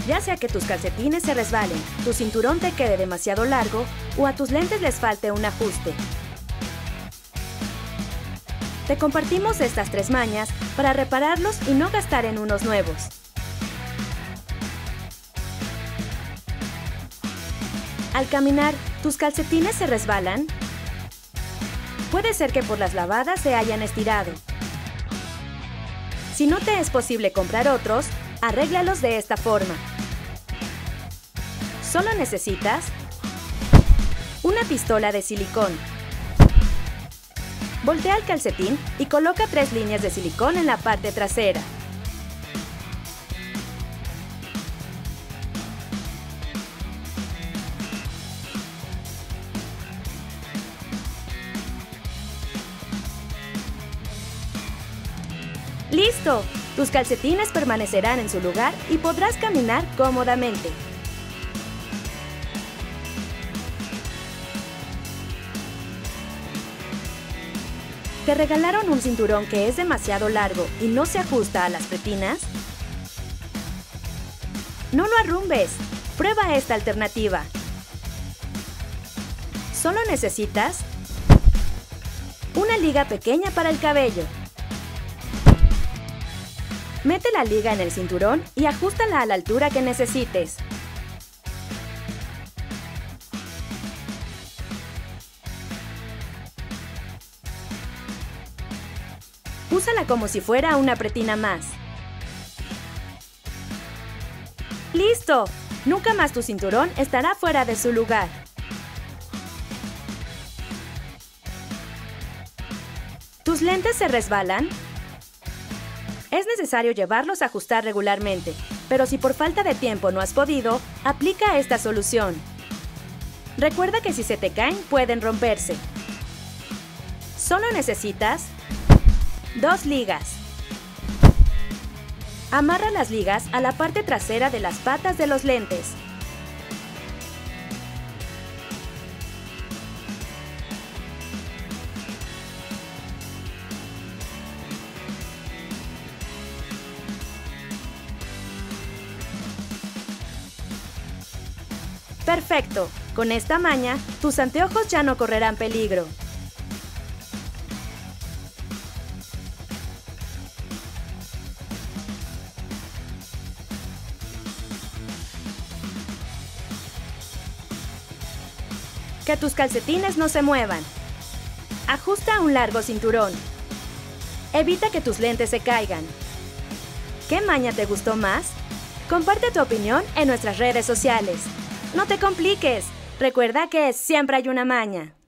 Ya sea que tus calcetines se resbalen, tu cinturón te quede demasiado largo o a tus lentes les falte un ajuste. Te compartimos estas 3 mañas para repararlos y no gastar en unos nuevos. Al caminar, ¿tus calcetines se resbalan? Puede ser que por las lavadas se hayan estirado. Si no te es posible comprar otros, arréglalos de esta forma. Solo necesitas una pistola de silicón. Voltea el calcetín y coloca 3 líneas de silicón en la parte trasera. ¡Listo! Tus calcetines permanecerán en su lugar y podrás caminar cómodamente. ¿Te regalaron un cinturón que es demasiado largo y no se ajusta a las pretinas? No lo arrumbes. Prueba esta alternativa. Solo necesitas una liga pequeña para el cabello. Mete la liga en el cinturón y ajústala a la altura que necesites. Úsala como si fuera una pretina más. ¡Listo! Nunca más tu cinturón estará fuera de su lugar. ¿Tus lentes se resbalan? Es necesario llevarlos a ajustar regularmente, pero si por falta de tiempo no has podido, aplica esta solución. Recuerda que si se te caen, pueden romperse. Solo necesitas 2 ligas. Amarra las ligas a la parte trasera de las patas de los lentes. ¡Perfecto! Con esta maña, tus anteojos ya no correrán peligro. Que tus calcetines no se muevan. Ajusta un largo cinturón. Evita que tus lentes se caigan. ¿Qué maña te gustó más? Comparte tu opinión en nuestras redes sociales. No te compliques. Recuerda que siempre hay una maña.